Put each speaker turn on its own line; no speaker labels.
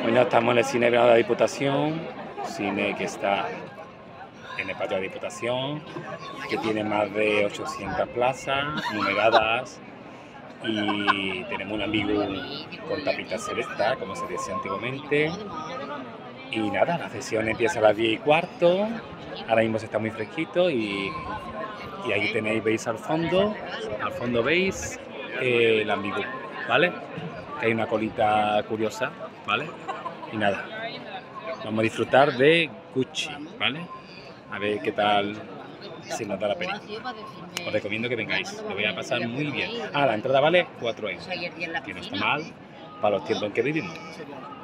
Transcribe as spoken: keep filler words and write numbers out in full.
Bueno, estamos en el Cine de la Diputación, cine que está en el patio de la Diputación, que tiene más de ochocientas plazas numeradas y tenemos un amigo con tapita celeste, como se decía antiguamente. Y nada, la sesión empieza a las diez y cuarto, ahora mismo se está muy fresquito y, y ahí tenéis, veis al fondo, al fondo veis eh, el Ambigu, ¿vale? Que hay una colita curiosa, ¿vale? Y nada, vamos a disfrutar de Gucci, ¿vale? A ver qué tal se nos da la película. Os recomiendo que vengáis, lo voy a pasar muy bien. Ah, la entrada vale cuatro euros, que no está mal para los tiempos en que vivimos.